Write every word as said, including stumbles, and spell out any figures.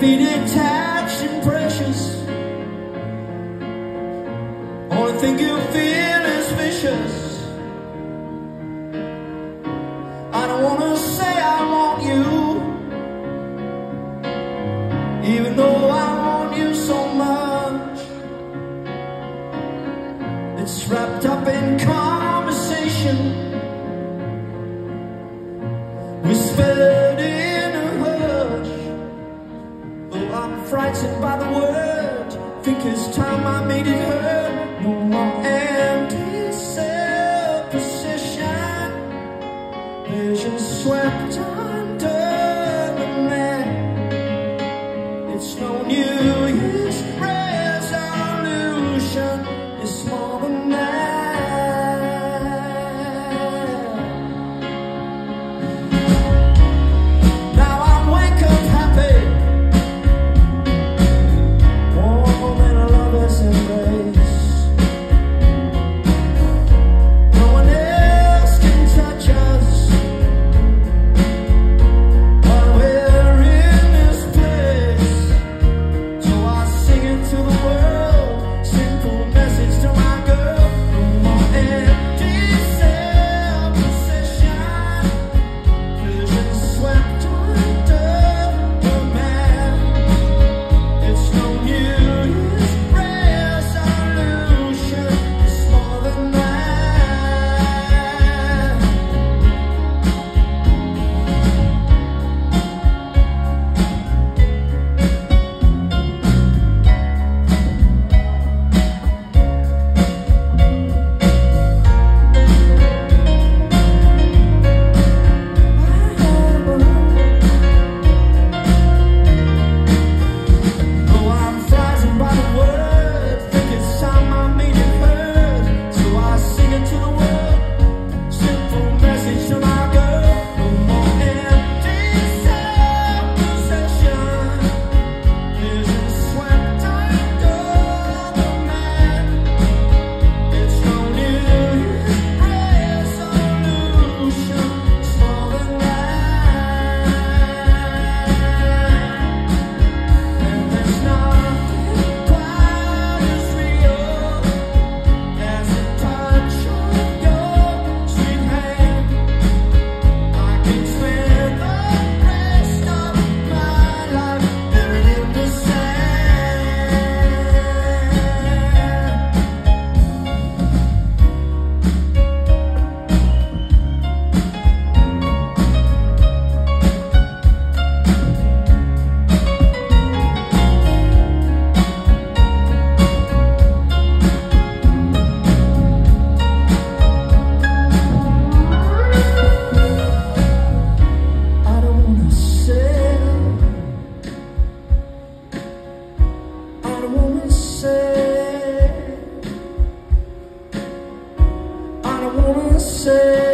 be detached and precious. Only thing you feel is vicious. I don't wanna say I want you, even though I want you so much. It's wrapped up in conversation, whispered in a hush. Though I'm frightened by the word, think it's time I made it hurt. No more empty self-possession, vision swept under the mat. It's no New Year's resolution, it's more than that. Now I wake up happy, warm in a lover's embrace. No one else can touch us while we're in this place. So I sing it to the world, simple message to my girl. No more empty self-possession, vision swept under the mat. It's no New Year's resolution, it's more than that. Though I'm frightened by the word, think it's time I made it heard. So I sing it to the world, simple message to my girl. No more empty self-possession, vision swept under the mat. It's no New Year's resolution, it's more than that. And there's nothing quite as real as the touch of your sweet hand. I can spend the rest of my life buried in the sand. I don't wanna say, I don't wanna say, I don't wanna say.